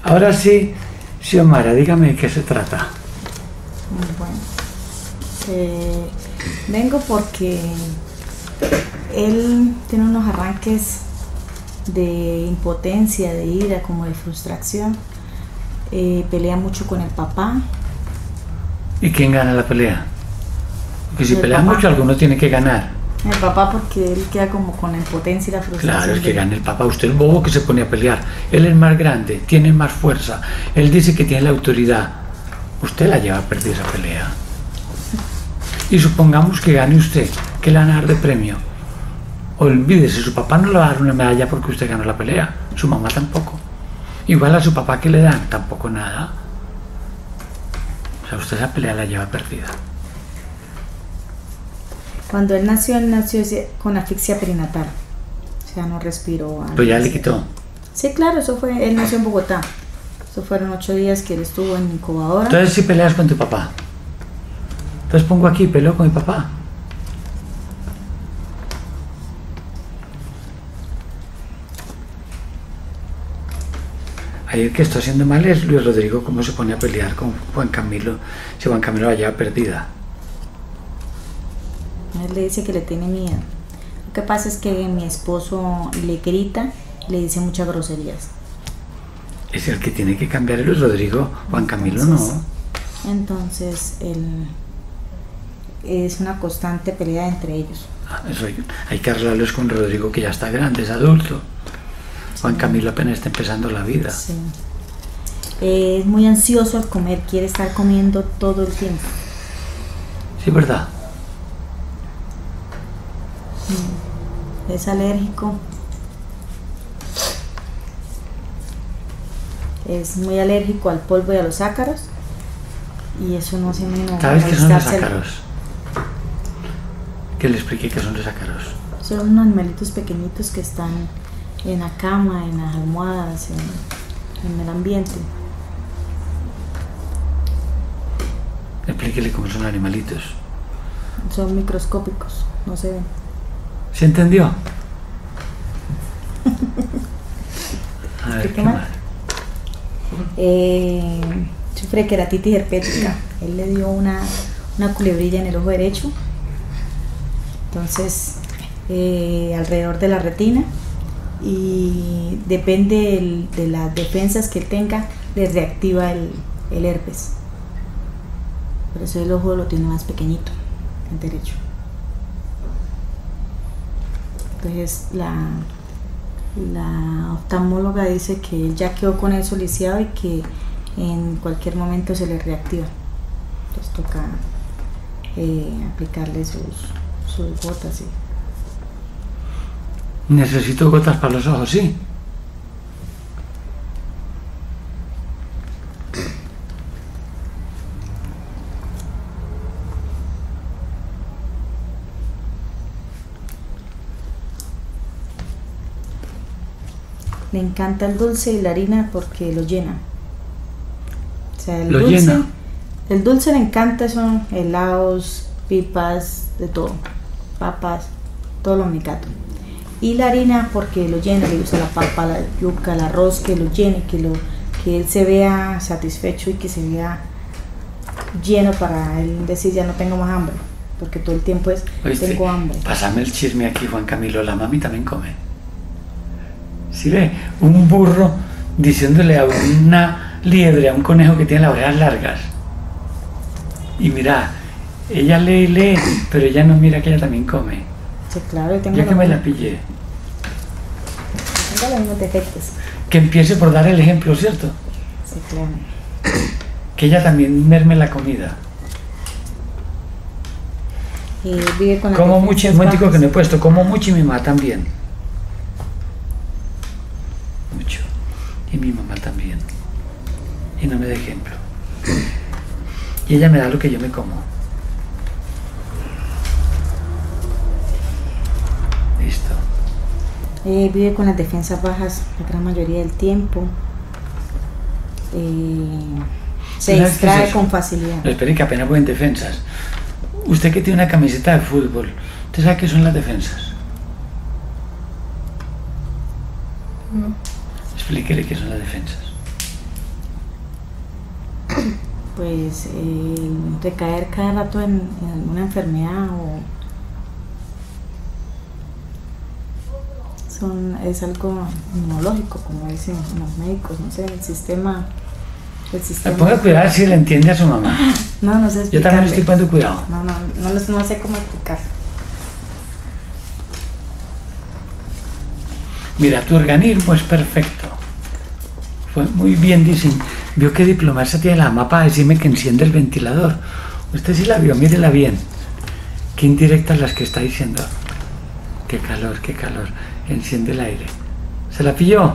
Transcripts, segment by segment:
Ahora sí, Xiomara, dígame de qué se trata. Bueno, vengo porque él tiene unos arranques de impotencia, de ira, como de frustración. Pelea mucho con el papá. ¿Y quién gana la pelea? Porque si El pelea papá. mucho, alguno tiene que ganar. El papá, porque él queda como con la impotencia y la frustración. Claro, es que gane el papá. Usted es el bobo que se pone a pelear. Él es más grande, tiene más fuerza. Él dice que tiene la autoridad. Usted la lleva a perder esa pelea. Y supongamos que gane usted, que le van a dar de premio. Olvídese, su papá no le va a dar una medalla porque usted ganó la pelea. Su mamá tampoco. Igual a su papá, ¿qué le dan? Tampoco nada. O sea, usted esa pelea la lleva perdida. Cuando él nació con asfixia perinatal. O sea, no respiró. Pues ya le quitó. Sí, claro, eso fue. Él nació en Bogotá. Eso fueron 8 días que él estuvo en incubadora. Entonces sí peleas con tu papá. Entonces pongo aquí, peleo con mi papá. Ahí el que está haciendo mal es Luis Rodrigo, cómo se pone a pelear con Juan Camilo, si Juan Camilo la lleva perdida. Él le dice que le tiene miedo. Lo que pasa es que mi esposo le grita, le dice muchas groserías. Es el que tiene que cambiar Luis Rodrigo, Juan Camilo no. Entonces, es una constante pelea entre ellos. Eso hay que arreglarlos con Rodrigo, que ya está grande, es adulto. Juan Camilo apenas está empezando la vida. Sí. Es muy ansioso al comer, quiere estar comiendo todo el tiempo. Sí, ¿verdad? Es alérgico. Es muy alérgico al polvo y a los ácaros. Y eso no hace menos. ¿Sabes qué son los ácaros? Que le expliqué qué son los ácaros. Son unos animalitos pequeñitos que están en la cama, en las almohadas, en el ambiente. Explíquele cómo son animalitos. Son microscópicos, no se ven. ¿Se entendió? A ver, ¿qué más? Sufre de queratitis herpética. Él le dio una culebrilla en el ojo derecho. Entonces, alrededor de la retina. Y depende de las defensas que él tenga, le reactiva el herpes. Por eso el ojo lo tiene más pequeñito, el derecho. Entonces la oftalmóloga dice que él ya quedó con eso lisiado y que en cualquier momento se le reactiva. Entonces toca aplicarle sus gotas. Necesito gotas para los ojos, sí. Le encanta el dulce y la harina porque lo llena. O sea, el dulce le encanta, son helados, pipas, de todo, papas, todo lo micato. Y la harina porque lo llena, le gusta la papa, la yuca, el arroz, que lo llene, que él se vea satisfecho y que se vea lleno para él decir ya no tengo más hambre, porque todo el tiempo es ¿oíste? Tengo hambre. Pásame el chisme aquí, Juan Camilo, la mami también come. ¿Sí ve? Un burro diciéndole a una liebre, a un conejo que tiene las orejas largas. Y mira, ella lee y lee, pero ella no mira que ella también come. Sí, claro, yo tengo Ya que me la pillé. Tengo los mismos defectos. Que empiece por dar el ejemplo, ¿cierto? Sí, claro. Que ella también merme la comida. Vive con la Como mucho, un momentico que no he puesto, como mucho y mi mamá también. Mucho. Y mi mamá también. Y no me da ejemplo. Y ella me da lo que yo me como. Listo. Vive con las defensas bajas la gran mayoría del tiempo. Se distrae con facilidad. No, espere que apenas voy en defensas. Usted que tiene una camiseta de fútbol, ¿usted sabe qué son las defensas? No. Explíquele qué son las defensas. pues recaer cada rato en alguna enfermedad es algo inmunológico, como dicen los médicos, no sé, el sistema. Ponga cuidado si le entiende a su mamá. No sé explicarle. Yo también estoy poniendo cuidado. No sé cómo explicar. Mira, tu organismo es perfecto. Fue muy bien diseñado. Vio que diplomacia tiene la mapa para decirme que enciende el ventilador. Usted sí la vio, mírela bien. Qué indirectas las que está diciendo. Qué calor, qué calor. Enciende el aire. ¿Se la pilló?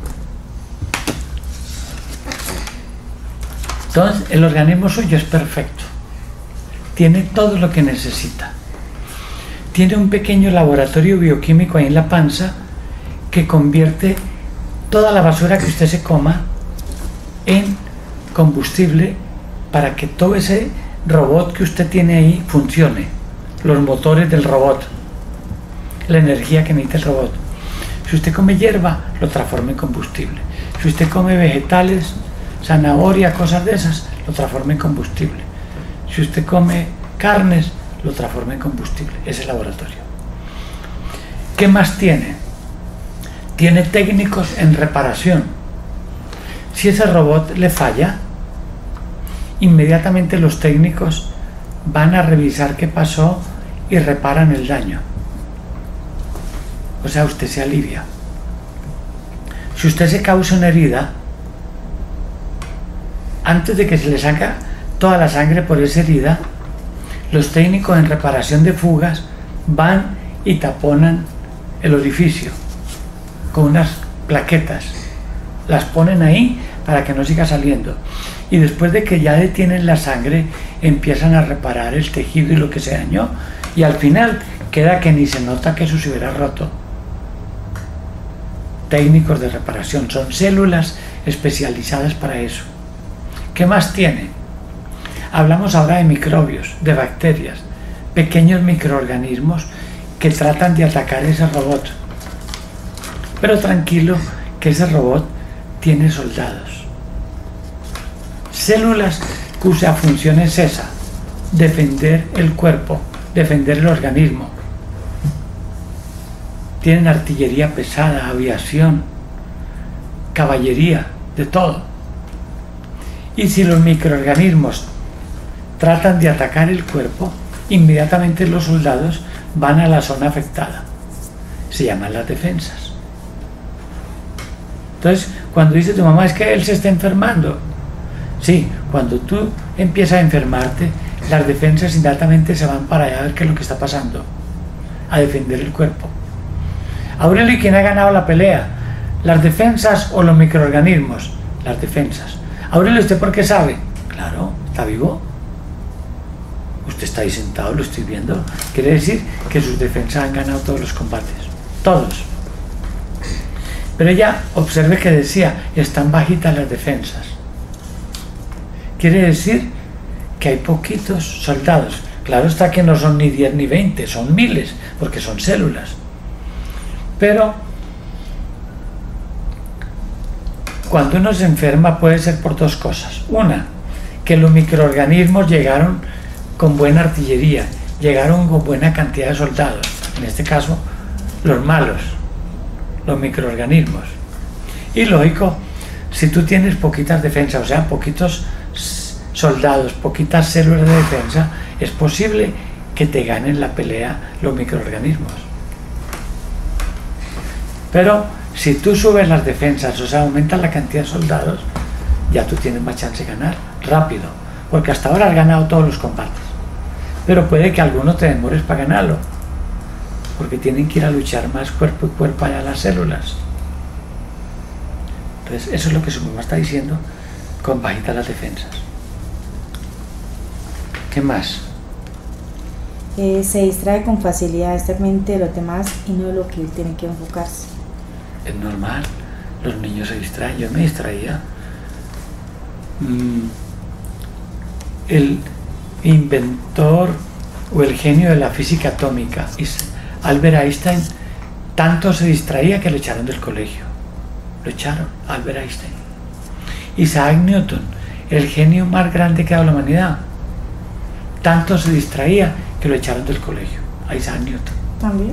Entonces, el organismo suyo es perfecto. Tiene todo lo que necesita. Tiene un pequeño laboratorio bioquímico ahí en la panza que convierte toda la basura que usted se coma en combustible para que todo ese robot que usted tiene ahí funcione. Los motores del robot, la energía que necesita el robot. Si usted come hierba, lo transforma en combustible. Si usted come vegetales, zanahoria, cosas de esas, lo transforma en combustible. Si usted come carnes, lo transforma en combustible. Ese laboratorio. ¿Qué más tiene? Tiene técnicos en reparación. Si ese robot le falla, inmediatamente los técnicos van a revisar qué pasó y reparan el daño. O sea, usted se alivia. Si usted se causa una herida, antes de que se le saca toda la sangre por esa herida, los técnicos en reparación de fugas van y taponan el orificio con unas plaquetas. Las ponen ahí para que no siga saliendo. Y después de que ya detienen la sangre, empiezan a reparar el tejido y lo que se dañó. Y al final queda que ni se nota que eso se hubiera roto. Técnicos de reparación, son células especializadas para eso. ¿Qué más tiene? Hablamos ahora de microbios, de bacterias, pequeños microorganismos que tratan de atacar ese robot. Pero tranquilo, que ese robot tiene soldados. Células cuya función es esa, defender el cuerpo, defender el organismo. Tienen artillería pesada, aviación, caballería, de todo. Y si los microorganismos tratan de atacar el cuerpo, inmediatamente los soldados van a la zona afectada. Se llaman las defensas. Entonces, cuando dice tu mamá, es que él se está enfermando. Sí, cuando tú empiezas a enfermarte, las defensas inmediatamente se van para allá a ver qué es lo que está pasando, a defender el cuerpo. Aurelio, ¿y quién ha ganado la pelea? ¿Las defensas o los microorganismos? Las defensas. Aurelio, ¿usted por qué sabe? Claro, está vivo. Usted está ahí sentado, lo estoy viendo. Quiere decir que sus defensas han ganado todos los combates. Todos. Pero ella, observe que decía, están bajitas las defensas. Quiere decir que hay poquitos soldados. Claro está que no son ni 10 ni 20, son miles, porque son células. Pero cuando uno se enferma puede ser por dos cosas. Una, que los microorganismos llegaron con buena artillería, llegaron con buena cantidad de soldados. En este caso, los malos, los microorganismos. Y lógico, si tú tienes poquitas defensas, o sea, poquitos soldados, poquitas células de defensa, es posible que te ganen la pelea los microorganismos. Pero si tú subes las defensas, o sea, aumentas la cantidad de soldados, ya tú tienes más chance de ganar rápido, porque hasta ahora has ganado todos los combates. Pero puede que alguno te demores para ganarlo, porque tienen que ir a luchar más cuerpo y cuerpo allá las células. Entonces, eso es lo que su mamá está diciendo con bajitas las defensas. ¿Qué más? Se distrae con facilidad esta mente de los demás y no de lo que él tiene que enfocarse. Es normal, los niños se distraen, yo me distraía. El inventor o el genio de la física atómica, Albert Einstein, tanto se distraía que lo echaron del colegio. Lo echaron, Albert Einstein. Isaac Newton, el genio más grande que ha dado la humanidad. Tanto se distraía que lo echaron del colegio, a Isaac Newton. También.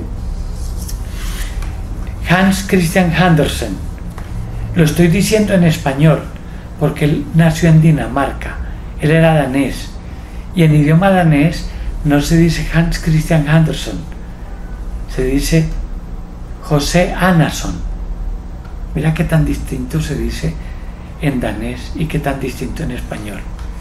Hans Christian Andersen, lo estoy diciendo en español porque él nació en Dinamarca, él era danés, y en idioma danés no se dice Hans Christian Andersen, se dice José Anason. Mira qué tan distinto se dice en danés y qué tan distinto en español.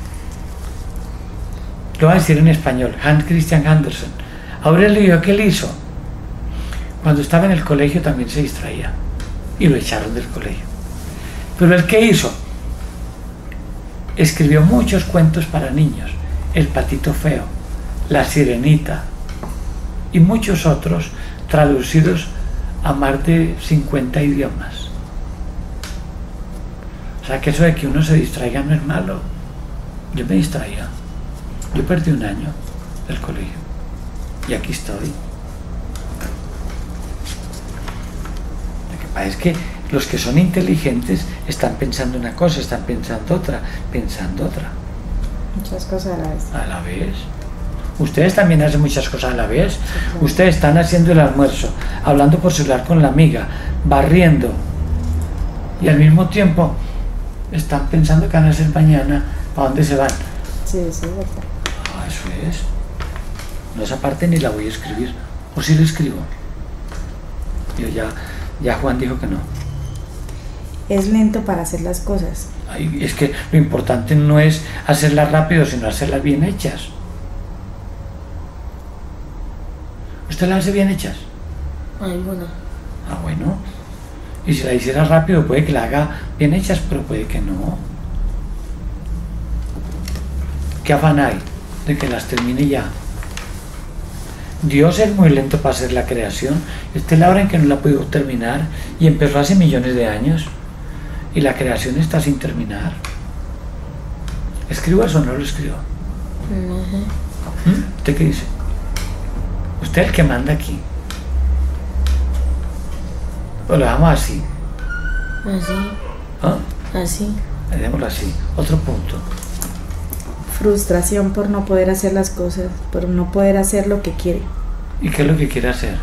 Lo voy a decir en español, Hans Christian Andersen. Aurelio, ¿qué le hizo? Cuando estaba en el colegio también se distraía y lo echaron del colegio. Pero ¿el qué hizo? Escribió muchos cuentos para niños, El patito feo, La sirenita y muchos otros traducidos a más de 50 idiomas. O sea que eso de que uno se distraiga no es malo. Yo me distraía. Yo perdí un año del colegio y aquí estoy. Lo que pasa es que los que son inteligentes están pensando una cosa, están pensando otra. Muchas cosas a la vez. A la vez. Ustedes también hacen muchas cosas a la vez. Sí, claro. Ustedes están haciendo el almuerzo, hablando por celular con la amiga, barriendo y al mismo tiempo están pensando qué van a hacer mañana, para dónde se van. Sí, sí, verdad. Eso es. No, esa parte ni la voy a escribir. ¿O sí la escribo? Yo ya Juan dijo que no. Es lento para hacer las cosas. Ay, es que lo importante no es hacerlas rápido, sino hacerlas bien hechas. ¿Usted las hace bien hechas? Alguna. Ah, bueno. Y si la hiciera rápido, puede que la haga bien hechas, pero puede que no. ¿Qué afán hay de que las termine ya? Dios es muy lento para hacer la creación. Esta es la hora en que no la pudo terminar y empezó hace millones de años y la creación está sin terminar. ¿Escribo eso o no lo escribo? No sé. ¿Usted qué dice? Usted es el que manda aquí. O lo dejamos así. Así. ¿Ah? Así. Dejémoslo así. Otro punto. Frustración por no poder hacer las cosas, por no poder hacer lo que quiere. ¿Y qué es lo que quiere hacer?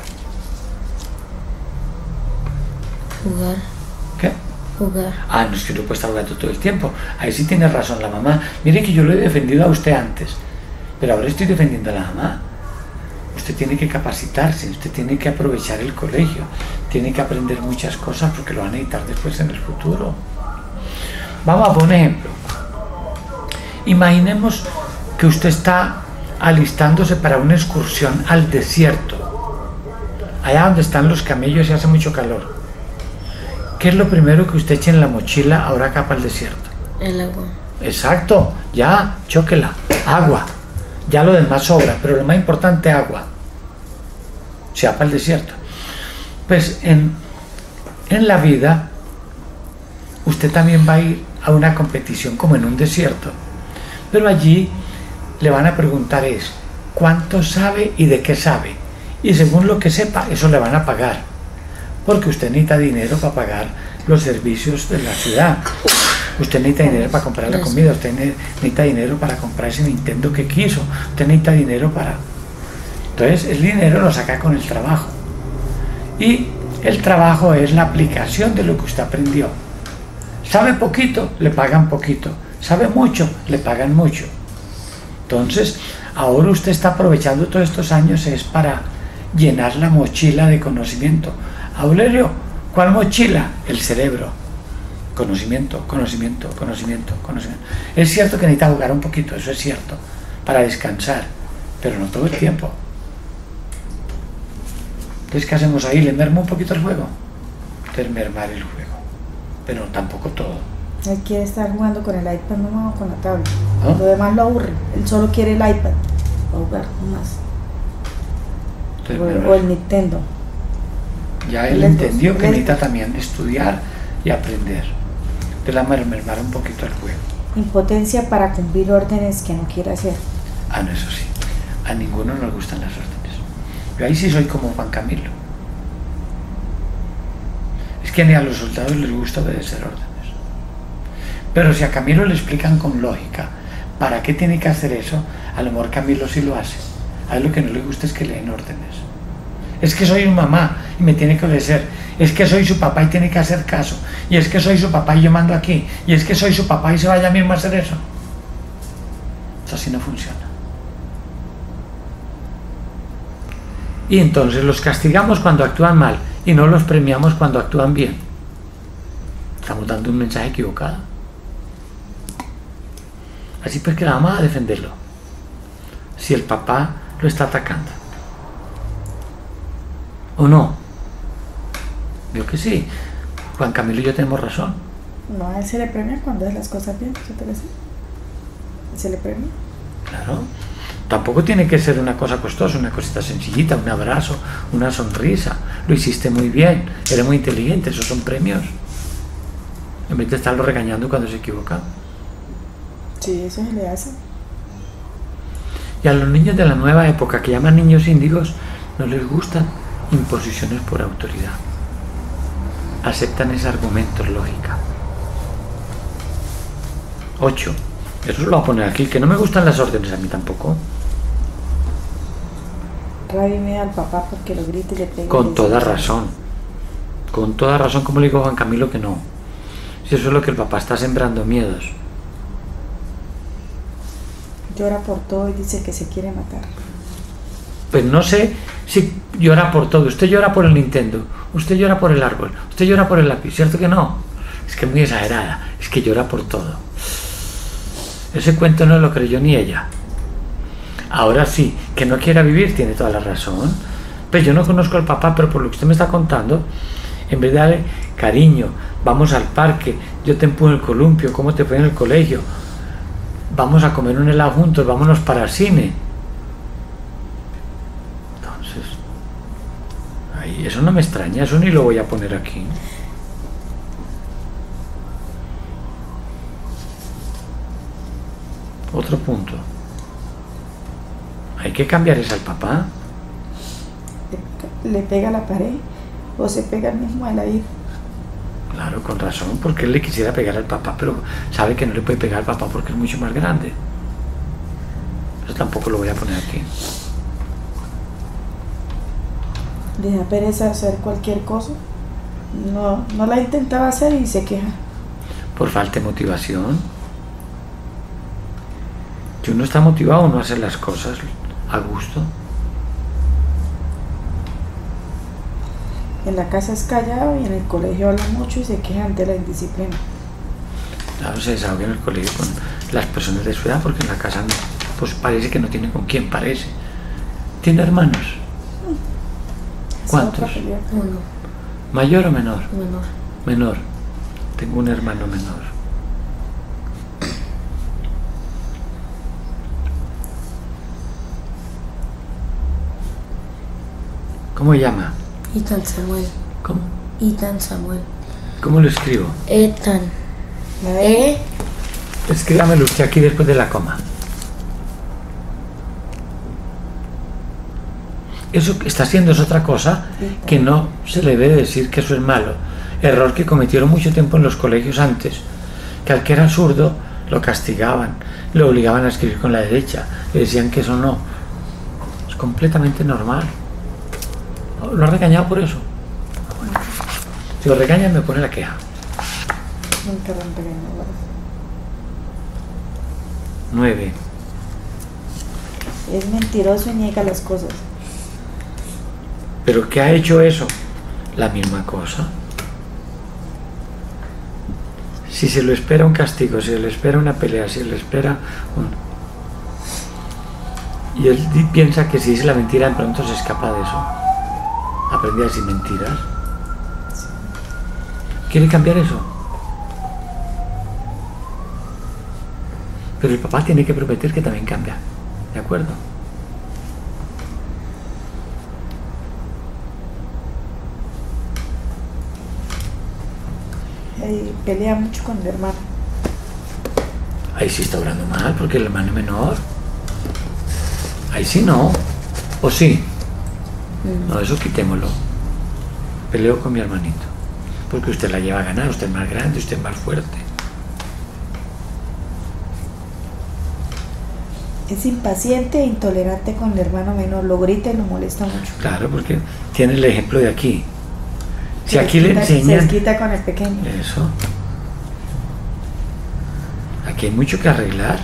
Jugar. ¿Qué? Jugar. Ah, no es que no puede estar jugando todo el tiempo. Ahí sí tiene razón la mamá. Mire que yo lo he defendido a usted antes, pero ahora estoy defendiendo a la mamá. Usted tiene que capacitarse, usted tiene que aprovechar el colegio, tiene que aprender muchas cosas porque lo va a necesitar después en el futuro. Vamos a poner un ejemplo. Imaginemos que usted está alistándose para una excursión al desierto, allá donde están los camellos y hace mucho calor. ¿Qué es lo primero que usted echa en la mochila ahora acá para el desierto? El agua. Exacto, ya, chóquela, agua. Ya lo demás sobra, pero lo más importante, agua. O sea, para el desierto. Pues en la vida, usted también va a ir a una competición como en un desierto. Pero allí le van a preguntar ¿cuánto sabe y de qué sabe? Y según lo que sepa, eso le van a pagar. Porque usted necesita dinero para pagar los servicios de la ciudad. Usted necesita dinero para comprar la comida, usted necesita dinero para comprar ese Nintendo que quiso, usted necesita dinero para... Entonces el dinero lo saca con el trabajo. Y el trabajo es la aplicación de lo que usted aprendió. Sabe poquito, le pagan poquito. Sabe mucho, le pagan mucho. Entonces, ahora usted está aprovechando todos estos años es para llenar la mochila de conocimiento. Aurelio, ¿cuál mochila? El cerebro. Conocimiento, conocimiento, conocimiento, conocimiento. Es cierto que necesita jugar un poquito, eso es cierto, para descansar, pero no todo el tiempo. Entonces, ¿qué hacemos ahí? ¿Le merma un poquito el juego? Mermar el juego, pero tampoco todo. Él quiere estar jugando con el iPad nomás o con la tablet. ¿Ah? Lo demás lo aburre. Él solo quiere el iPad para jugar nomás. O el Nintendo. Ya él entendió que necesita también estudiar y aprender. De la mermar un poquito el juego. Impotencia para cumplir órdenes que no quiere hacer. Ah, no, eso sí. A ninguno nos gustan las órdenes. Yo ahí sí soy como Juan Camilo. Es que ni a los soldados les gusta obedecer órdenes. Pero si a Camilo le explican con lógica para qué tiene que hacer eso, a lo mejor Camilo sí lo hace. A él lo que no le gusta es que le den órdenes. Es que soy su mamá y me tiene que obedecer. Es que soy su papá y tiene que hacer caso. Y es que soy su papá y yo mando aquí. Y es que soy su papá y se vaya mismo a hacer eso. Eso así no funciona. Y entonces los castigamos cuando actúan mal y no los premiamos cuando actúan bien. Estamos dando un mensaje equivocado. Así pues que la vamos a defenderlo. Si el papá lo está atacando. ¿O no? Yo que sí. Juan Camilo y yo tenemos razón. No, a él se le premia cuando hace las cosas bien, ¿se parece? ¿Se le premia? Claro. Tampoco tiene que ser una cosa costosa, una cosita sencillita, un abrazo, una sonrisa. Lo hiciste muy bien, eres muy inteligente, esos son premios. En vez de estarlo regañando cuando se equivoca. Sí, eso se le hace. Y a los niños de la nueva época, que llaman niños índigos, no les gustan imposiciones por autoridad. Aceptan ese argumento, lógica. 8. Eso lo voy a poner aquí, que no me gustan las órdenes, a mí tampoco. Rabia y miedo al papá porque lo grita y le pega. Con toda razón. Con toda razón, como le digo a Juan Camilo que no. Si eso es lo que el papá está sembrando, miedos. Llora por todo y dice que se quiere matar. Pues no sé si llora por todo. Usted llora por el Nintendo, usted llora por el árbol, usted llora por el lápiz, ¿cierto que no? Es que es muy exagerada, es que llora por todo. Ese cuento no lo creyó ni ella. Ahora sí, que no quiera vivir, tiene toda la razón. Pues yo no conozco al papá, pero por lo que usted me está contando, en vez de darle cariño, vamos al parque, yo te empujo en el columpio, ¿cómo te fue en el colegio? Vamos a comer un helado juntos, vámonos para el cine. Entonces, ahí, eso no me extraña, eso ni lo voy a poner aquí. Otro punto. Hay que cambiar eso al papá. Le pega a la pared o se pega el mismo al aire. Claro, con razón, porque él le quisiera pegar al papá, pero sabe que no le puede pegar al papá porque es mucho más grande. Eso tampoco lo voy a poner aquí. Le da pereza hacer cualquier cosa. No la intentaba hacer y se queja. Por falta de motivación. Si uno está motivado, uno hace las cosas a gusto. En la casa es callado y en el colegio habla mucho y se queja ante la indisciplina. Claro, se desahoga en el colegio con las personas de su edad porque en la casa no. Pues parece que no tiene con quién, parece. ¿Tiene hermanos? ¿Cuántos? Uno. ¿Mayor o menor? Menor. Menor. Tengo un hermano menor. ¿Cómo llama? Ethan Samuel. ¿Cómo? Ethan Samuel. ¿Cómo lo escribo? Ethan. Escríbamelo usted aquí después de la coma. Eso que está haciendo es otra cosa que no se le debe decir que eso es malo. Error que cometieron mucho tiempo en los colegios antes, que al que era zurdo lo castigaban, lo obligaban a escribir con la derecha, le decían que eso no. Es completamente normal. ¿Lo ha regañado por eso? Bueno, si lo regañan me pone la queja. Nunca lo han regañado, ¿verdad? 9. Es mentiroso y niega las cosas. ¿Pero qué ha hecho eso? La misma cosa. Si se lo espera un castigo, si se le espera una pelea, si se le espera un... Y él piensa que si dice la mentira, de pronto se escapa de eso. Aprende a decir mentiras. ¿Quiere cambiar eso? Pero el papá tiene que prometer que también cambia. ¿De acuerdo? Pelea mucho con el hermano. Ahí sí está obrando mal, porque el hermano es menor. Ahí sí no. ¿O sí? No, eso quitémoslo. Peleo con mi hermanito. Porque usted la lleva a ganar, usted es más grande, usted es más fuerte. Es impaciente e intolerante con el hermano menor, lo grita y lo molesta mucho. Claro, porque tiene el ejemplo de aquí. Si Se aquí le desquita- enseñan... Se desquita con el pequeño. Eso. Aquí hay mucho que arreglar.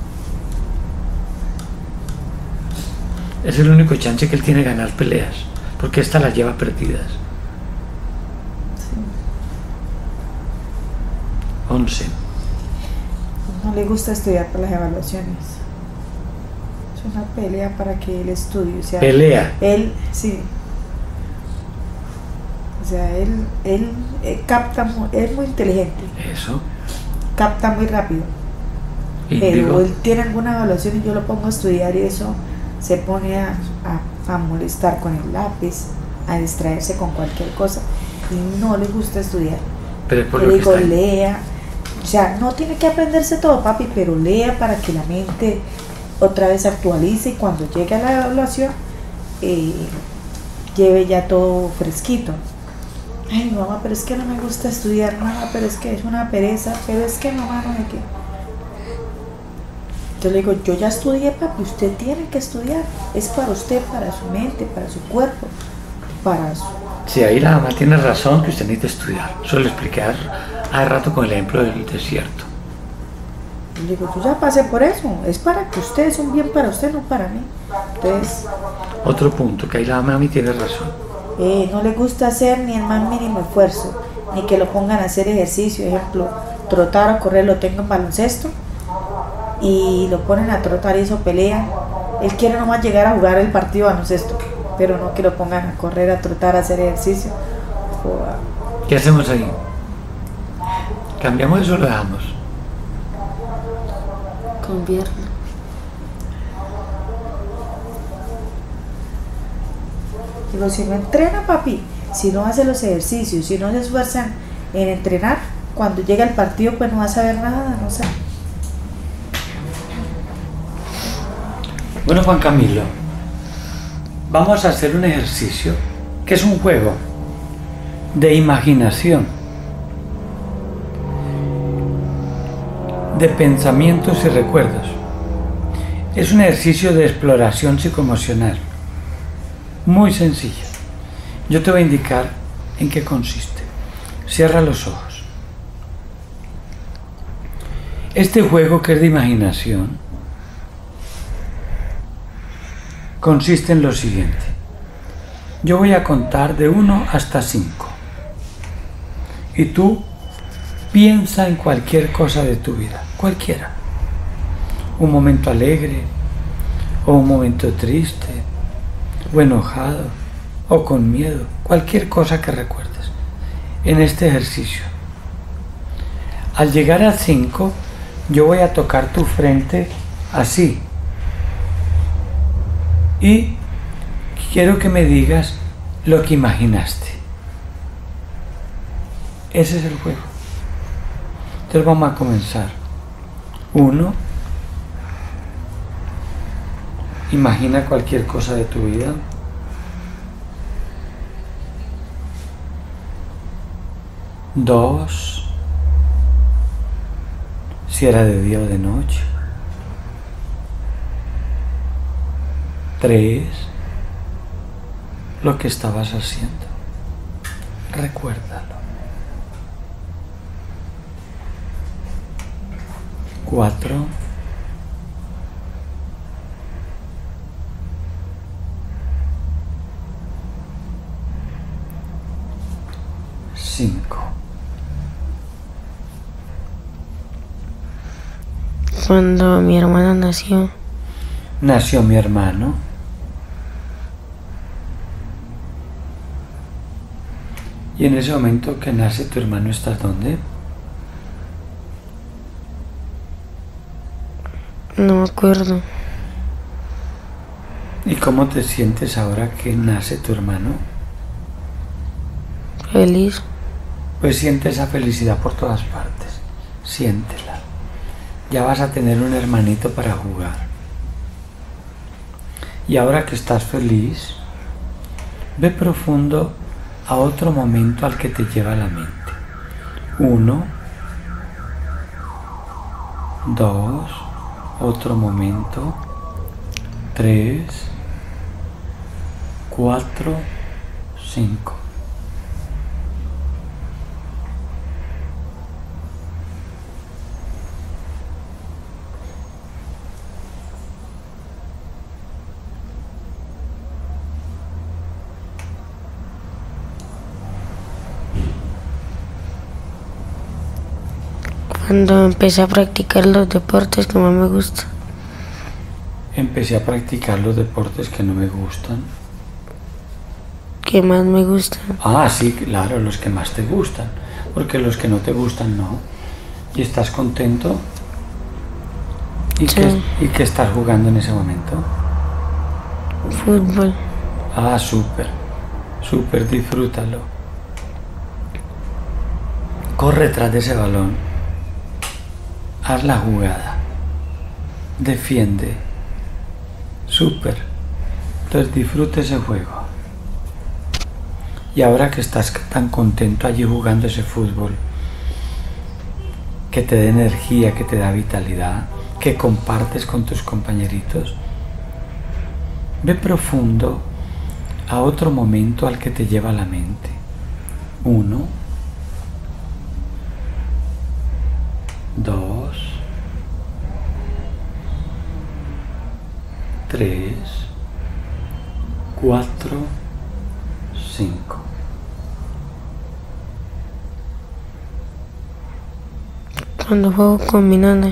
Es el único chance que él tiene de ganar peleas, porque esta las lleva perdidas. 11. No le gusta estudiar para las evaluaciones. Es una pelea para que él estudie. O sea, Pelea. él, sí. O sea, él capta, es muy inteligente, Eso. capta muy rápido. Pero Índigo. él tiene alguna evaluación y yo lo pongo a estudiar y eso se pone a molestar con el lápiz, a distraerse con cualquier cosa y no le gusta estudiar. Pero es por Yo lo le que digo, está ahí. lea. O sea, no tiene que aprenderse todo, papi, pero lea para que la mente otra vez se actualice y cuando llegue a la evaluación lleve ya todo fresquito. Ay, mamá, pero es que no me gusta estudiar, mamá, pero es que es una pereza, pero es que mamá, no sé qué. Yo le digo, yo ya estudié, papi, usted tiene que estudiar. Es para usted, para su mente, para su cuerpo, para su... Sí, ahí la mamá tiene razón que usted necesita estudiar. Eso lo expliqué hace rato con el ejemplo del desierto. Yo le digo, yo ya pasé por eso, es para que usted, es un bien para usted, no para mí. Entonces, Otro punto, que ahí la mami tiene razón. no le gusta hacer ni el más mínimo esfuerzo, ni que lo pongan a hacer ejercicio, ejemplo, trotar o correr, lo tengo en baloncesto y lo ponen a trotar y eso pelean. Él quiere nomás llegar a jugar el partido de baloncesto, pero no que lo pongan a correr, a trotar, a hacer ejercicio. ¿Qué hacemos ahí? ¿Cambiamos eso o lo dejamos? Convierte. Digo, si no entrena, papi, si no hace los ejercicios, si no se esfuerzan en entrenar, cuando llega el partido pues no va a saber nada, no sé. Bueno, Juan Camilo, vamos a hacer un ejercicio que es un juego de imaginación, de pensamientos y recuerdos. Es un ejercicio de exploración psicoemocional, muy sencillo. Yo te voy a indicar en qué consiste. Cierra los ojos. Este juego, que es de imaginación, consiste en lo siguiente. Yo voy a contar de 1 hasta 5 y tú piensa en cualquier cosa de tu vida, cualquiera. Un momento alegre, o un momento triste, o enojado, o con miedo, cualquier cosa que recuerdes en este ejercicio. Al llegar a 5, yo voy a tocar tu frente así y quiero que me digas lo que imaginaste. Ese es el juego. Entonces vamos a comenzar. 1. Imagina cualquier cosa de tu vida. 2. Si era de día o de noche. 3. Lo que estabas haciendo. Recuérdalo. 4. 5. Cuando mi hermano nació, Nació mi hermano. Y en ese momento que nace tu hermano, ¿estás dónde? no me acuerdo. ¿Y cómo te sientes ahora que nace tu hermano? Feliz. Pues siente esa felicidad por todas partes. Siéntela. Ya vas a tener un hermanito para jugar. Y ahora que estás feliz, ve profundo a otro momento al que te lleva la mente. 1, 2, otro momento, 3, 4, 5. Cuando empecé a practicar los deportes que más me gustan. Empecé a practicar los deportes que no me gustan. Que más me gustan. Ah, sí, claro, los que más te gustan. Porque los que no te gustan no. ¿Y estás contento? ¿Y, Sí. qué estás jugando en ese momento? Fútbol. Ah, súper. Súper, disfrútalo. Corre tras de ese balón. Haz la jugada. Defiende. Súper. Entonces disfruta ese juego. Y ahora que estás tan contento allí jugando ese fútbol, que te da energía, que te da vitalidad, que compartes con tus compañeritos, ve profundo a otro momento al que te lleva la mente. 1, 2, 3, 4, 5. Cuando juego con mi nana.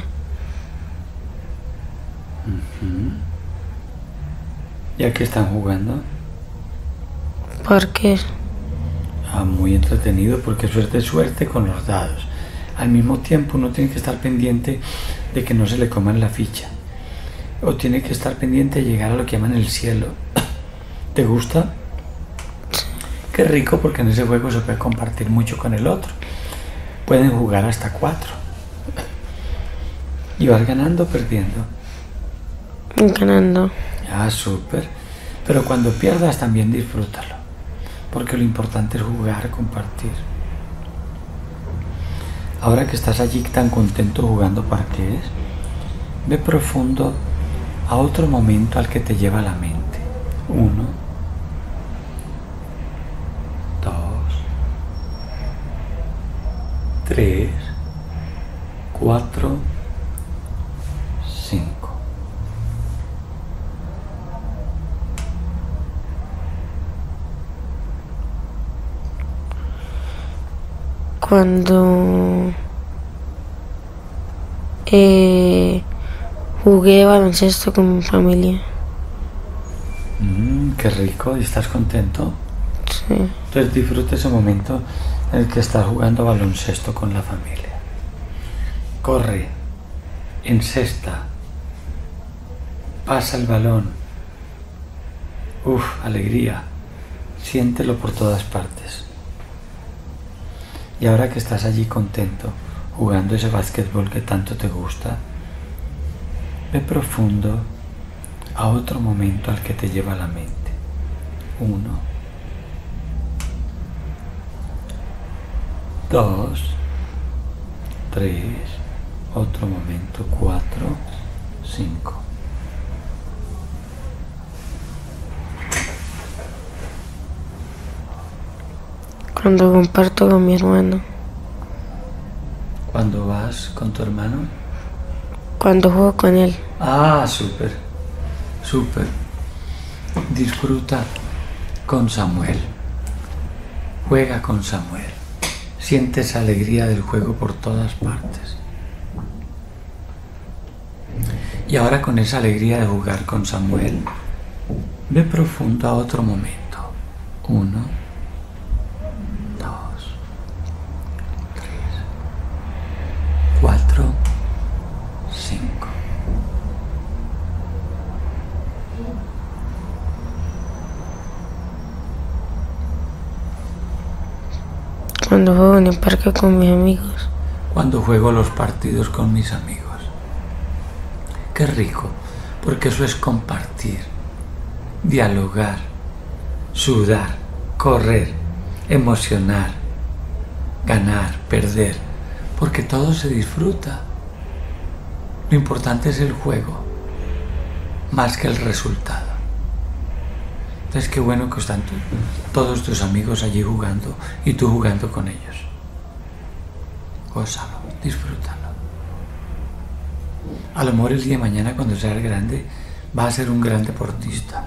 ¿Y a qué están jugando? Parques. Ah, muy entretenido, porque eso es de suerte con los dados. Al mismo tiempo uno tiene que estar pendiente de que no se le coman la ficha. O tiene que estar pendiente de llegar a lo que llaman el cielo. ¿Te gusta? Qué rico, porque en ese juego se puede compartir mucho con el otro. Pueden jugar hasta 4. ¿Y vas ganando o perdiendo? Ganando. Ah, súper. Pero cuando pierdas también disfrútalo. Porque lo importante es jugar, compartir. Ahora que estás allí tan contento jugando parqués, ve profundo a otro momento al que te lleva la mente. 1, 2, 3, 4, 5. Cuando jugué baloncesto con mi familia. Qué rico. ¿Y estás contento? Sí. Entonces disfruta ese momento en el que estás jugando baloncesto con la familia. Corre, encesta, pasa el balón. Uf, alegría. Siéntelo por todas partes. Y ahora que estás allí contento, jugando ese básquetbol que tanto te gusta, ve profundo a otro momento al que te lleva la mente. 1, 2, 3, otro momento, 4, 5. Cuando comparto con mi hermano. ¿Cuándo vas con tu hermano? Cuando juego con él. Ah, súper, súper. Disfruta con Samuel. Juega con Samuel. Siente esa alegría del juego por todas partes. Y ahora con esa alegría de jugar con Samuel, ve profundo a otro momento. 1, 2, 3, 4, 5. Cuando juego en el parque con mis amigos. Cuando juego los partidos con mis amigos. Qué rico, porque eso es compartir, dialogar, sudar, correr, emocionar, ganar, perder, porque todo se disfruta. Lo importante es el juego. más que el resultado. Entonces qué bueno que están todos tus amigos allí jugando y tú jugando con ellos. Gózalo, disfrútalo. A lo mejor el día de mañana, cuando seas grande, vas a ser un gran deportista.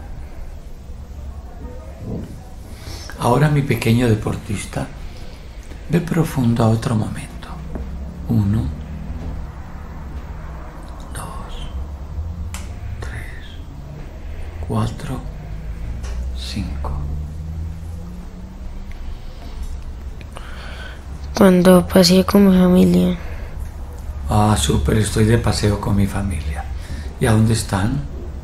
Ahora, mi pequeño deportista, ve profundo a otro momento. 1, 2, 3, 4, 5. Cuando pasé con mi familia. Ah, súper, estoy de paseo con mi familia. ¿Y a dónde están?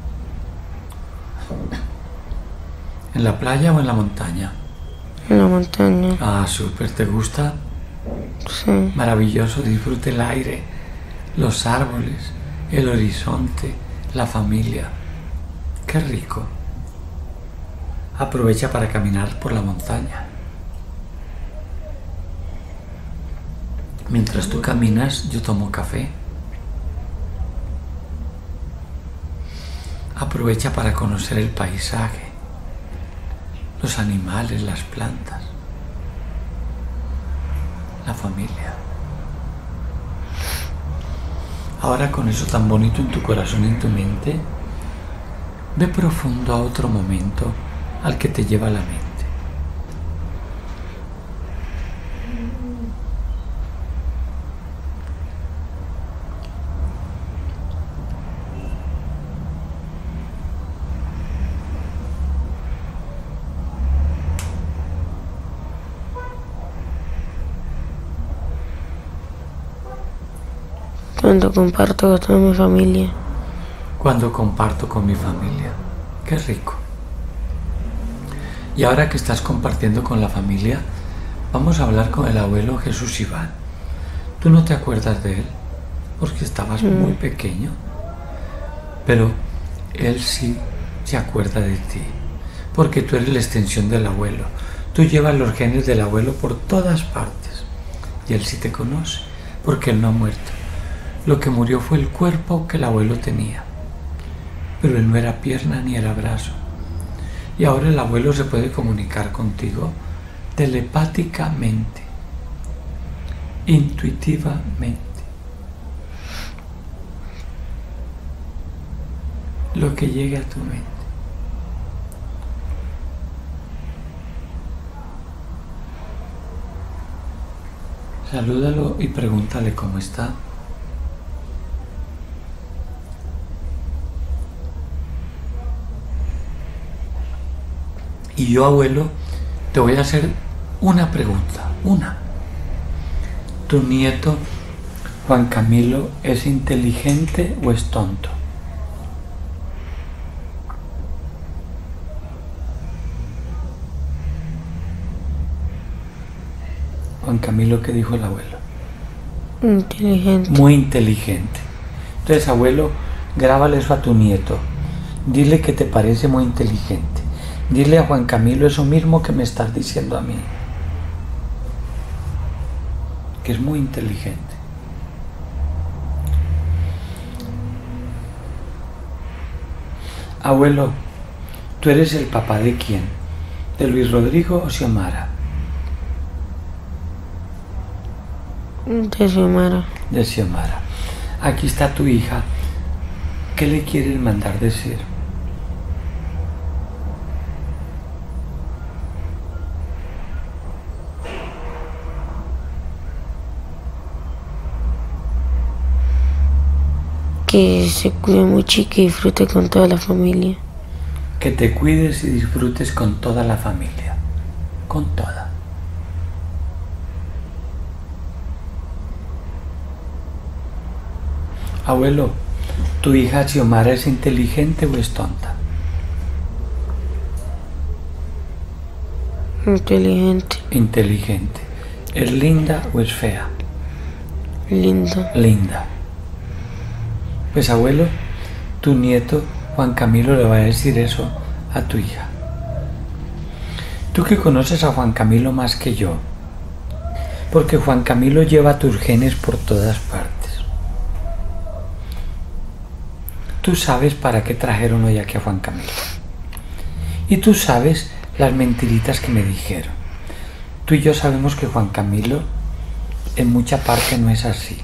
¿En la playa o en la montaña? En la montaña. Ah, súper, ¿te gusta? Sí. Maravilloso, disfrute el aire, los árboles, el horizonte, la familia. Qué rico. Aprovecha para caminar por la montaña. Mientras tú caminas, yo tomo café. Aprovecha para conocer el paisaje, los animales, las plantas, la familia. Ahora, con eso tan bonito en tu corazón y en tu mente, ve profundo a otro momento al que te lleva la mente. Cuando comparto con toda mi familia. Cuando comparto con mi familia. Qué rico. Y ahora que estás compartiendo con la familia, vamos a hablar con el abuelo Jesús Iván. ¿Tú no te acuerdas de él? Porque estabas muy pequeño. Pero él sí se acuerda de ti. Porque tú eres la extensión del abuelo. Tú llevas los genes del abuelo por todas partes. Y él sí te conoce, porque él no ha muerto. Lo que murió fue el cuerpo que el abuelo tenía. Pero él no era pierna ni era brazo. Y ahora el abuelo se puede comunicar contigo telepáticamente, intuitivamente. Lo que llegue a tu mente. Salúdalo y pregúntale cómo está. Y yo, abuelo, te voy a hacer una pregunta, una. ¿Tu nieto, Juan Camilo, es inteligente o es tonto? Juan Camilo, ¿qué dijo el abuelo? Inteligente. Muy inteligente. Entonces, abuelo, grábale eso a tu nieto. Dile que te parece muy inteligente. Dile a Juan Camilo eso mismo que me estás diciendo a mí. Que es muy inteligente. Abuelo, ¿tú eres el papá de quién? ¿De Luis Rodrigo o Xiomara? De Xiomara. De Xiomara. Aquí está tu hija. ¿Qué le quieres mandar decir? Que se cuide mucho y que disfrute con toda la familia. Que te cuides y disfrutes con toda la familia. Con toda. Abuelo, ¿tu hija Xiomara es inteligente o es tonta? Inteligente. Inteligente. ¿Es linda o es fea? Linda. Linda. Pues, abuelo, tu nieto Juan Camilo le va a decir eso a tu hija. Tú que conoces a Juan Camilo más que yo, porque Juan Camilo lleva tus genes por todas partes. tú sabes para qué trajeron hoy aquí a Juan Camilo. Y tú sabes las mentiritas que me dijeron. Tú y yo sabemos que Juan Camilo en mucha parte no es así.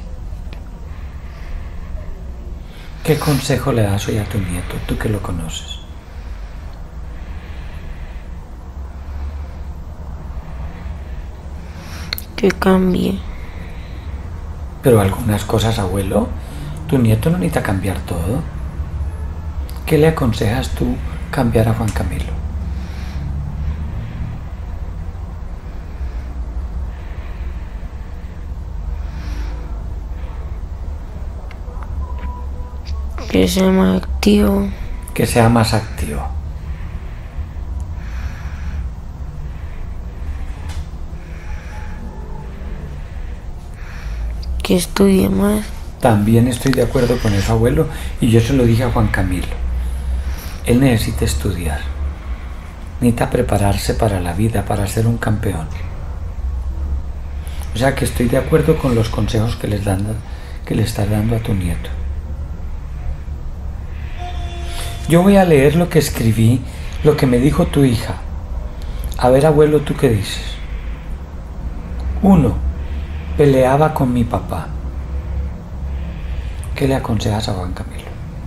¿Qué consejo le das hoy a tu nieto, tú que lo conoces? Que cambie. Pero algunas cosas, abuelo, tu nieto no necesita cambiar todo. ¿Qué le aconsejas tú cambiar a Juan Camilo? Que sea más activo. Que sea más activo. Que estudie más. También estoy de acuerdo con eso, abuelo, y yo se lo dije a Juan Camilo. Él necesita estudiar. Necesita prepararse para la vida, para ser un campeón. O sea que estoy de acuerdo con los consejos que le estás dando a tu nieto. Yo voy a leer lo que escribí, lo que me dijo tu hija. A ver, abuelo, ¿tú qué dices? 1. Peleaba con mi papá. ¿Qué le aconsejas a Juan Camilo?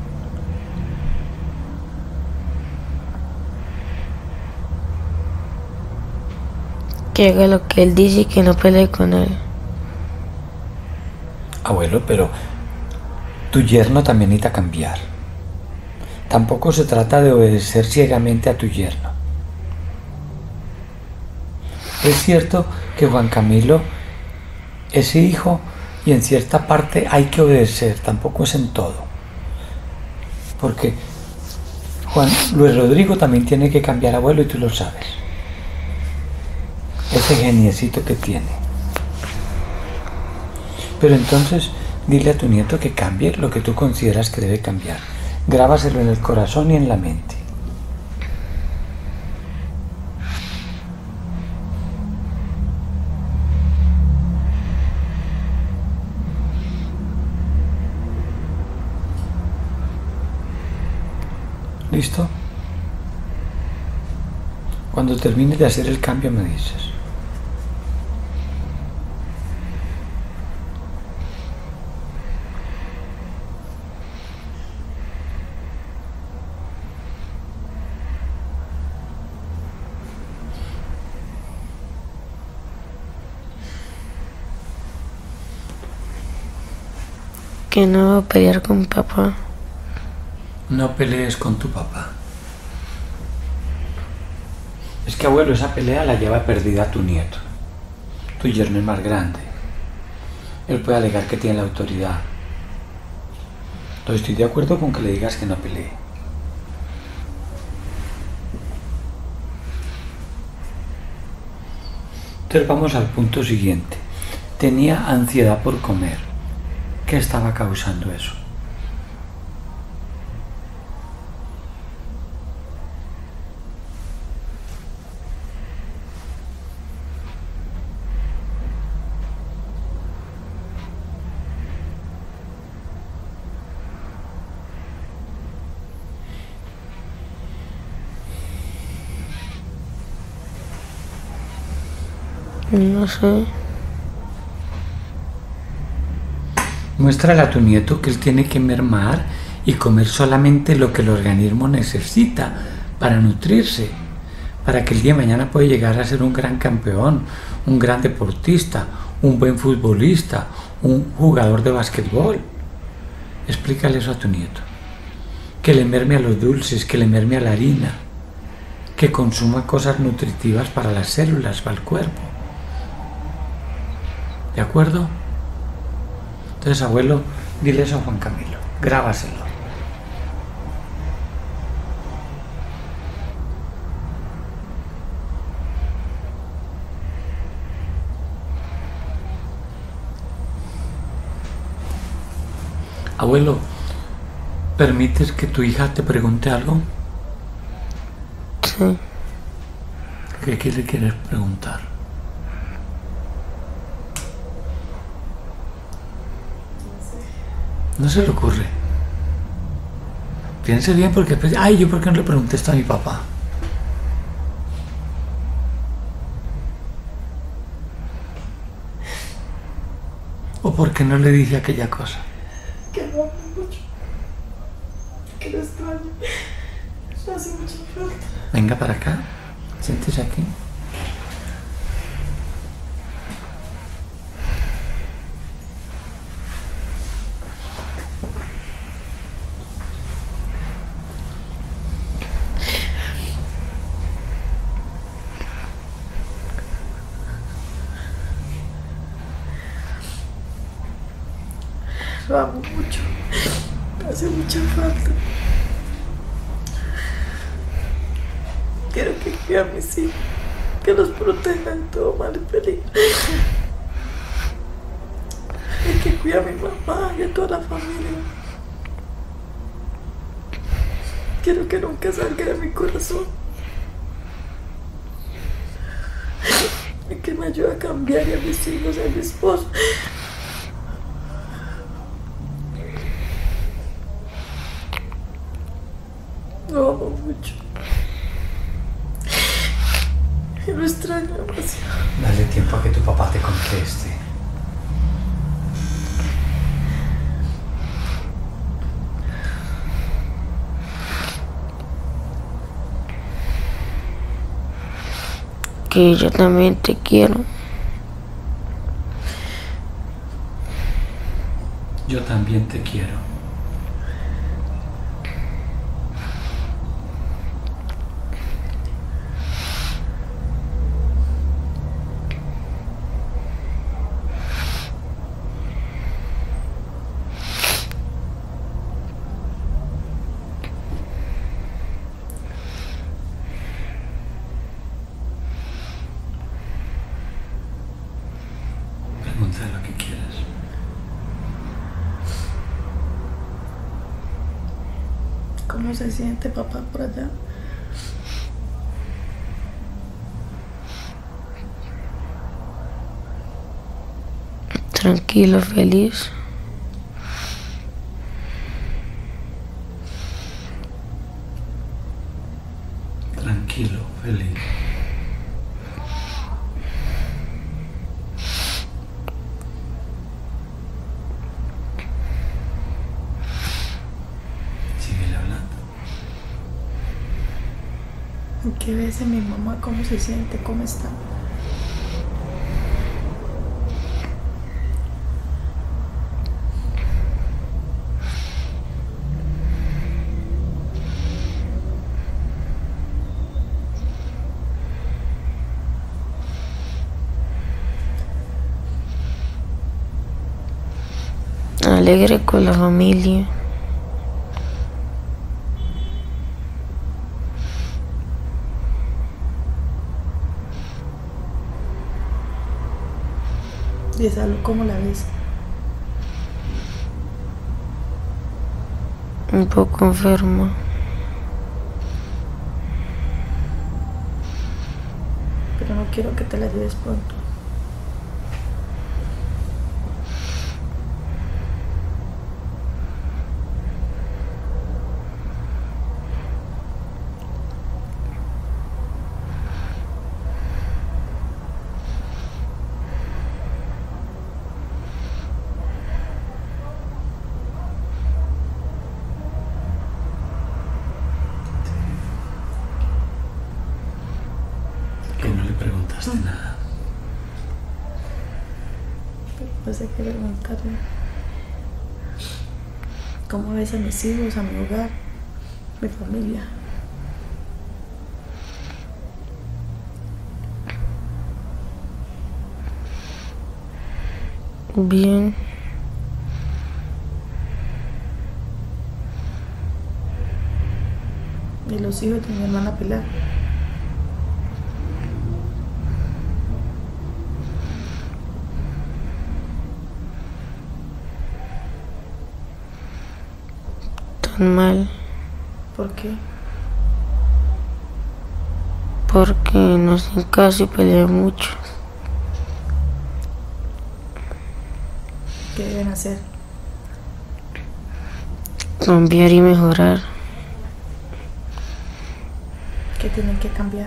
Que haga lo que él dice y que no pelee con él. Abuelo, pero tu yerno también necesita cambiar. Tampoco se trata de obedecer ciegamente a tu yerno. Es cierto que Juan Camilo es hijo y en cierta parte hay que obedecer, tampoco es en todo. Porque Luis Rodrigo también tiene que cambiar, abuelo, y tú lo sabes. Ese geniecito que tiene. Pero entonces dile a tu nieto que cambie lo que tú consideras que debe cambiar. Grábaselo en el corazón y en la mente. ¿Listo? Cuando termines de hacer el cambio me dices. Que no va a pelear con mi papá. No pelees con tu papá. Es que, abuelo, esa pelea la lleva perdida tu nieto. Tu yerno es más grande. Él puede alegar que tiene la autoridad. Entonces estoy de acuerdo con que le digas que no pelee. Entonces vamos al punto siguiente. Tenía ansiedad por comer. ¿Qué estaba causando eso? No sé. Muéstrale a tu nieto que él tiene que mermar y comer solamente lo que el organismo necesita para nutrirse, para que el día de mañana pueda llegar a ser un gran campeón, un gran deportista, un buen futbolista, un jugador de básquetbol. Explícale eso a tu nieto. Que le merme a los dulces, que le merme a la harina, que consuma cosas nutritivas para las células, para el cuerpo. ¿De acuerdo? Entonces, abuelo, dile eso a Juan Camilo. Grábaselo. Abuelo, ¿permites que tu hija te pregunte algo? Sí. ¿Qué le quieres preguntar? No se le ocurre. Piense bien porque después, ay, ¿yo por qué no le pregunté esto a mi papá? ¿O por qué no le dije aquella cosa? Que lo amo mucho. Que lo extraño. Me hace mucha falta. Venga para acá. Siéntese aquí. Lo amo mucho. Me hace mucha falta. Quiero que cuide a mis hijos, que los proteja de todo mal y peligro. Y que cuide a mi mamá y a toda la familia. Quiero que nunca salga de mi corazón. Y que me ayude a cambiar y a mis hijos y a mi esposo. Lo amo mucho. Y lo extraño demasiado. Dale tiempo a que tu papá te conteste. Que yo también te quiero. Yo también te quiero. Pregunta lo que quieras. ¿Cómo se siente papá por allá? Tranquilo, feliz. Tranquilo, feliz. Síguele hablando. ¿Qué ves en mi mamá? ¿Cómo se siente? ¿Cómo está? Alegre con la familia. ¿Y esa cómo la ves? Un poco enferma. Pero no quiero que te la lleves pronto. Que no le preguntaste nada. Pues hay que preguntarle. ¿Cómo ves a mis hijos, a mi hogar, mi familia? Bien. Y los hijos de mi hermana Pilar. Tan mal. ¿Por qué? Porque no hacen caso y pelean mucho. ¿Qué deben hacer? Cambiar y mejorar. ¿Qué tienen que cambiar?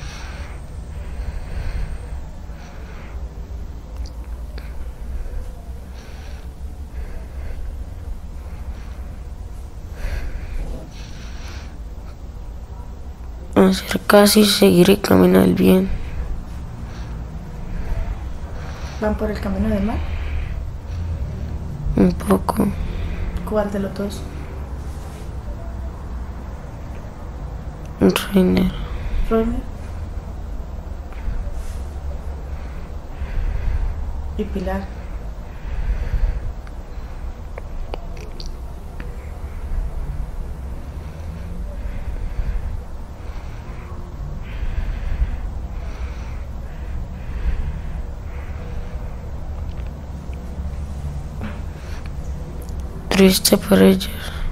Hacer caso y seguir el camino del bien. ¿Van por el camino del mal? Un poco. ¿Cuál de los dos? Reiner. Reiner. Y Pilar. Triste por ellos.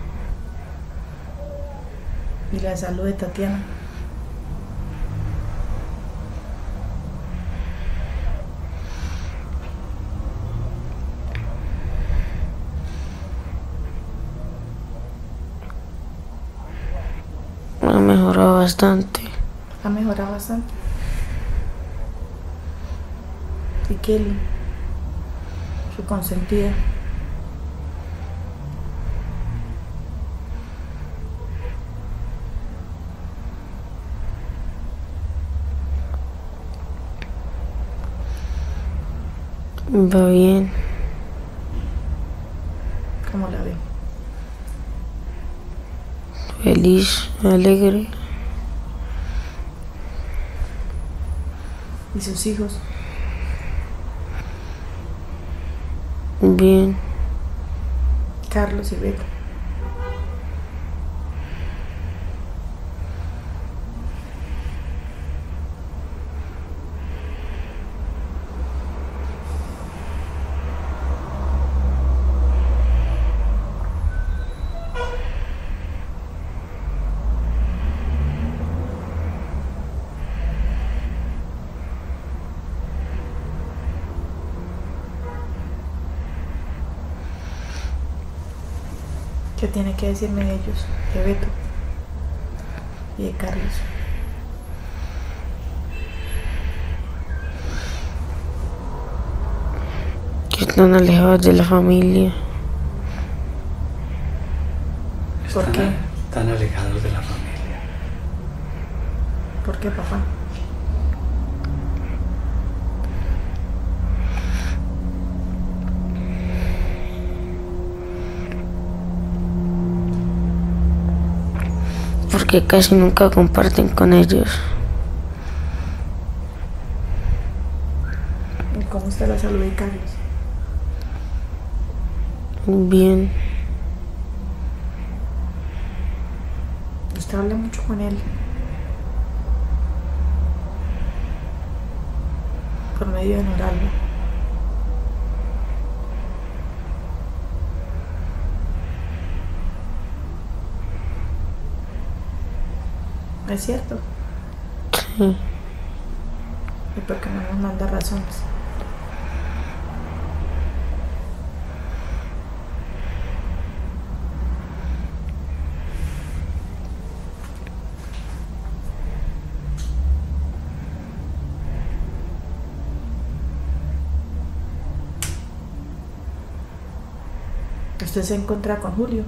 Y la salud de Tatiana. Ha mejorado bastante. Ha mejorado bastante. Y Kelly, su consentida. Va bien. ¿Cómo la ve? Feliz, alegre. ¿Y sus hijos? Bien. Carlos y Beto. ¿Qué tiene que decirme de ellos? De Beto y de Carlos. Que están alejados de la familia. ¿Por qué? Están alejados de la familia. ¿Por qué, papá? Porque casi nunca comparten con ellos. ¿Y cómo está la salud de Carlos? Bien. Usted habla mucho con él. Por medio de Noralba. ¿Es cierto? Sí. ¿Y por qué no nos manda razones? ¿Usted se encuentra con Julio?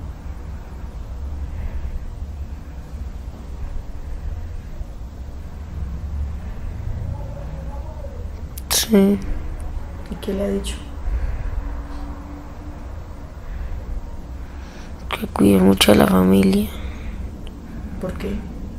Sí. ¿Y qué le ha dicho? Que cuide mucho a la familia. ¿Por qué?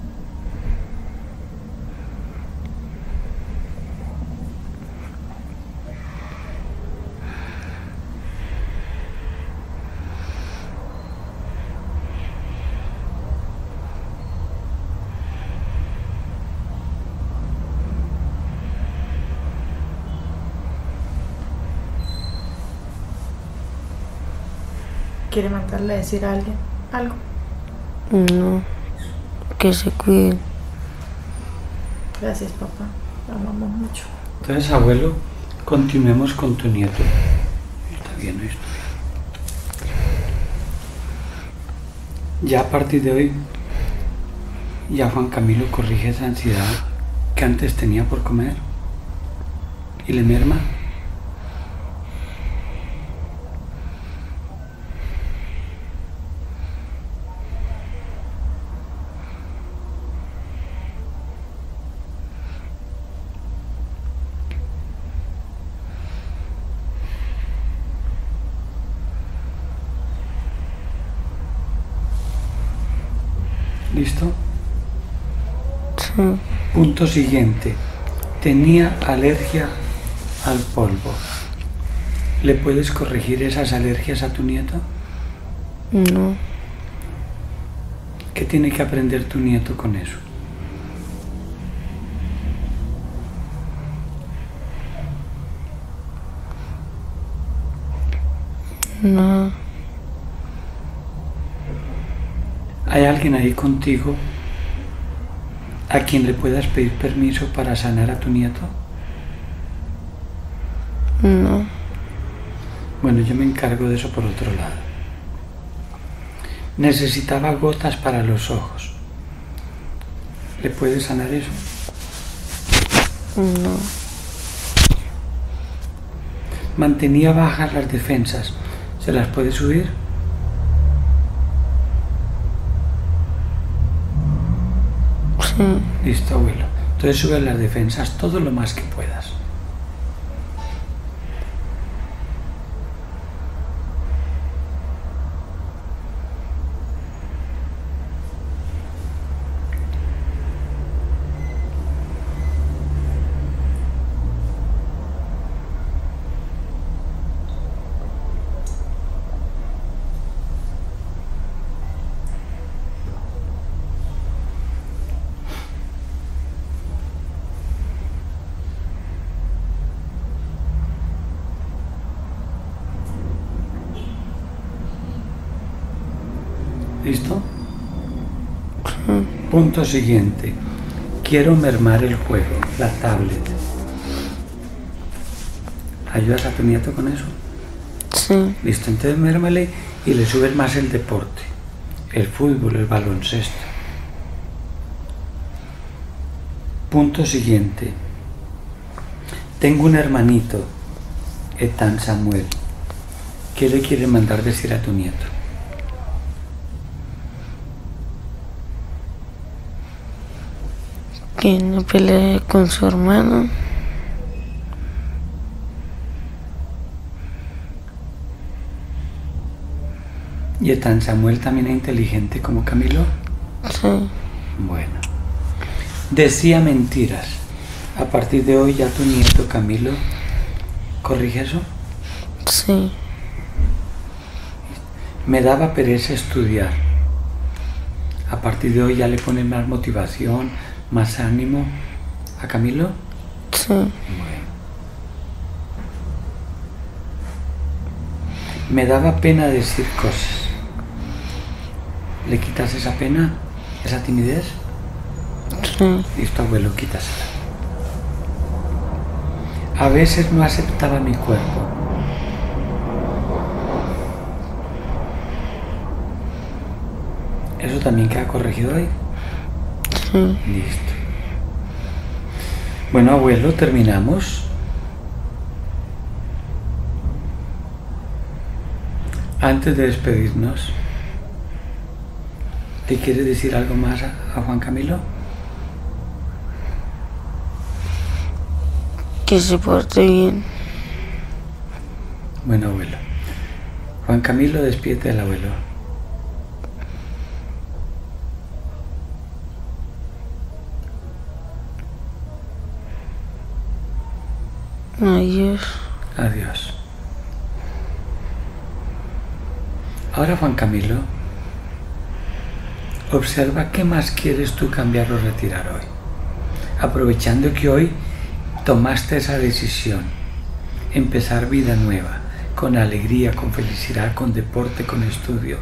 ¿Quiere mandarle a decir a alguien algo? No. Que se cuiden. Gracias, papá. Lo amamos mucho. Entonces, abuelo, continuemos con tu nieto. Está bien esto. Ya a partir de hoy Y a Juan Camilo corrige esa ansiedad que antes tenía por comer y le merma. ¿Listo? Sí. Punto siguiente. Tenía alergia al polvo. ¿Le puedes corregir esas alergias a tu nieto? No. ¿Qué tiene que aprender tu nieto con eso? No. ¿Hay alguien ahí contigo a quien le puedas pedir permiso para sanar a tu nieto? No. Bueno, yo me encargo de eso por otro lado. Necesitaba gotas para los ojos. ¿Le puedes sanar eso? No. Mantenía bajas las defensas. ¿Se las puede subir? Sí. Listo, abuelo. Entonces sube las defensas todo lo más que puedas. ¿Listo? Punto siguiente. Quiero mermar el juego, la tablet. ¿Ayudas a tu nieto con eso? Sí. Listo, entonces mérmale y le subes más el deporte. El fútbol, el baloncesto. Punto siguiente. Tengo un hermanito, Ethan Samuel. ¿Qué le quieres mandar decir a tu nieto? Que no pelee con su hermano. ¿Y Ethan Samuel también es inteligente como Camilo? Sí. Bueno. Decía mentiras. A partir de hoy ya tu nieto Camilo corrige eso. Sí. Me daba pereza estudiar. A partir de hoy ya le ponen más motivación, más ánimo a Camilo. Sí. Bueno. Me daba pena decir cosas. ¿Le quitas esa pena, esa timidez? Sí. Listo, abuelo, quítasela. A veces no aceptaba mi cuerpo. ¿Eso también queda corregido hoy? Sí. Listo. Bueno, abuelo, terminamos. Antes de despedirnos, ¿te quiere decir algo más a Juan Camilo? Que se porte bien. Bueno, abuelo. Juan Camilo, despídete del abuelo. Adiós. Adiós. Ahora, Juan Camilo, observa qué más quieres tú cambiar o retirar hoy. Aprovechando que hoy tomaste esa decisión, empezar vida nueva, con alegría, con felicidad, con deporte, con estudio.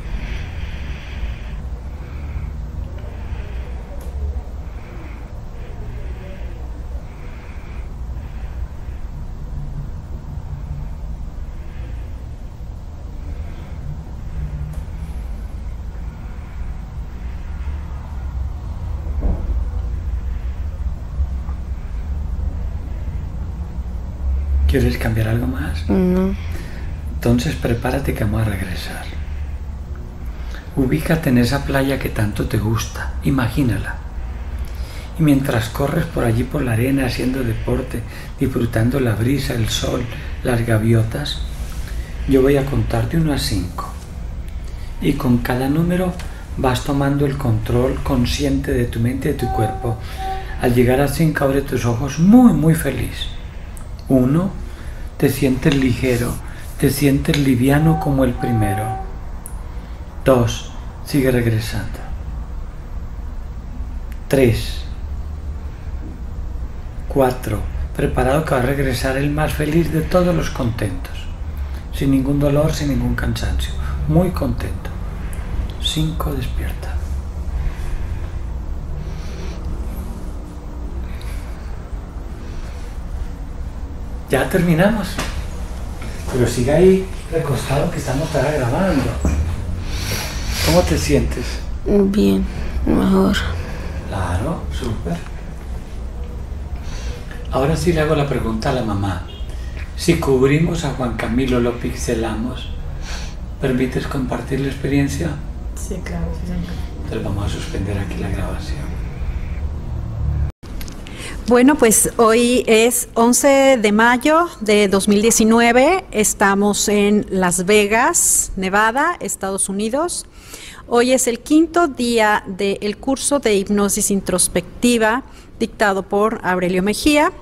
¿Quieres cambiar algo más? No. Entonces prepárate que vamos a regresar. Ubícate en esa playa que tanto te gusta, imagínala. Y mientras corres por allí por la arena haciendo deporte, disfrutando la brisa, el sol, las gaviotas, yo voy a contar de 1 a 5. Y con cada número vas tomando el control consciente de tu mente y de tu cuerpo. Al llegar a 5 abre tus ojos muy feliz. 1, te sientes ligero, te sientes liviano como el primero. 2, sigue regresando. 3, 4, preparado que va a regresar el más feliz de todos los contentos, sin ningún dolor, sin ningún cansancio, muy contento. 5, despierta. Ya terminamos, pero sigue ahí recostado que estamos grabando. ¿Cómo te sientes? Bien, mejor. Claro, súper. Ahora sí le hago la pregunta a la mamá. Si cubrimos a Juan Camilo, lo pixelamos, ¿permites compartir la experiencia? Sí, claro, sí, señor. Entonces vamos a suspender aquí la grabación. Bueno, pues hoy es 11 de mayo de 2019, estamos en Las Vegas, Nevada, Estados Unidos. Hoy es el 5º día del curso de hipnosis introspectiva dictado por Aurelio Mejía.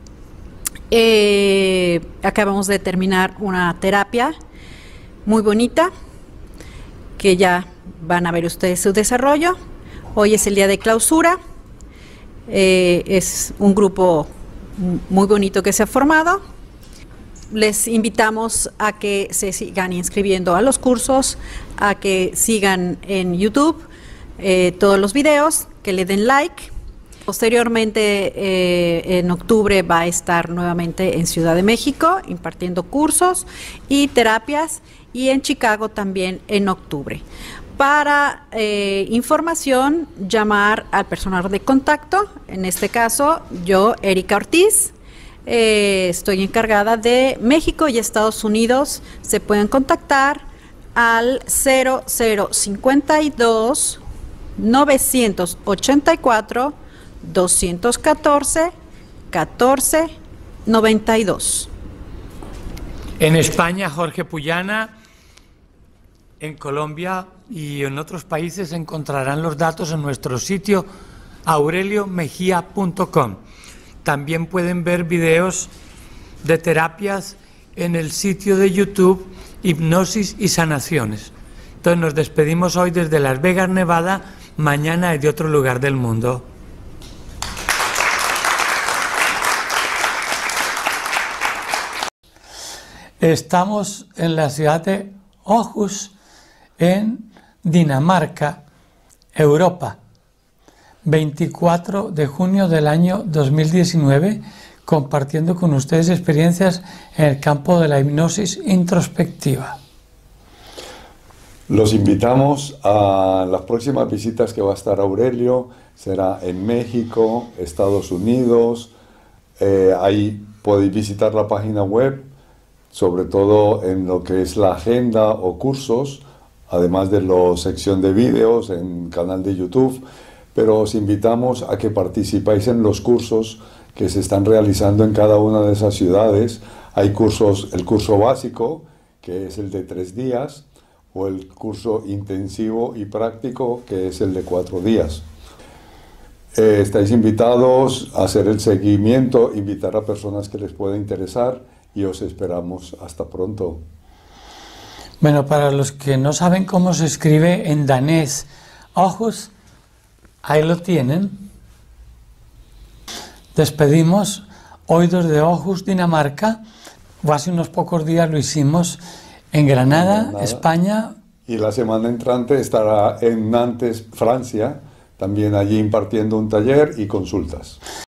Acabamos de terminar una terapia muy bonita que ya van a ver ustedes su desarrollo. Hoy es el día de clausura. Es un grupo muy bonito que se ha formado. Les invitamos a que se sigan inscribiendo a los cursos, a que sigan en YouTube todos los videos, que le den like. Posteriormente, en octubre va a estar nuevamente en Ciudad de México impartiendo cursos y terapias, y en Chicago también en octubre. Para información, llamar al personal de contacto, en este caso yo, Erika Ortiz, estoy encargada de México y Estados Unidos. Se pueden contactar al 0052 984 214 14 92. En España, Jorge Puyana. En Colombia y en otros países encontrarán los datos en nuestro sitio aureliomejia.com. También pueden ver videos de terapias en el sitio de YouTube Hipnosis y Sanaciones. Entonces nos despedimos hoy desde Las Vegas, Nevada, mañana es de otro lugar del mundo. Estamos en la ciudad de Aarhus, en Dinamarca, Europa, 24 de junio del año 2019, compartiendo con ustedes experiencias en el campo de la hipnosis introspectiva. Los invitamos a las próximas visitas que va a estar Aurelio. Será en México, Estados Unidos. Ahí podéis visitar la página web, sobre todo en lo que es la agenda o cursos, además de la sección de vídeos en canal de YouTube, pero os invitamos a que participáis en los cursos que se están realizando en cada una de esas ciudades. Hay cursos, el curso básico, que es el de 3 días, o el curso intensivo y práctico, que es el de 4 días. Estáis invitados a hacer el seguimiento, invitar a personas que les pueda interesar, y os esperamos. Hasta pronto. Bueno, para los que no saben cómo se escribe en danés, Aarhus, ahí lo tienen. Despedimos hoy desde Aarhus, Dinamarca. Hace unos pocos días lo hicimos en Granada, España. Y la semana entrante estará en Nantes, Francia, también allí impartiendo un taller y consultas.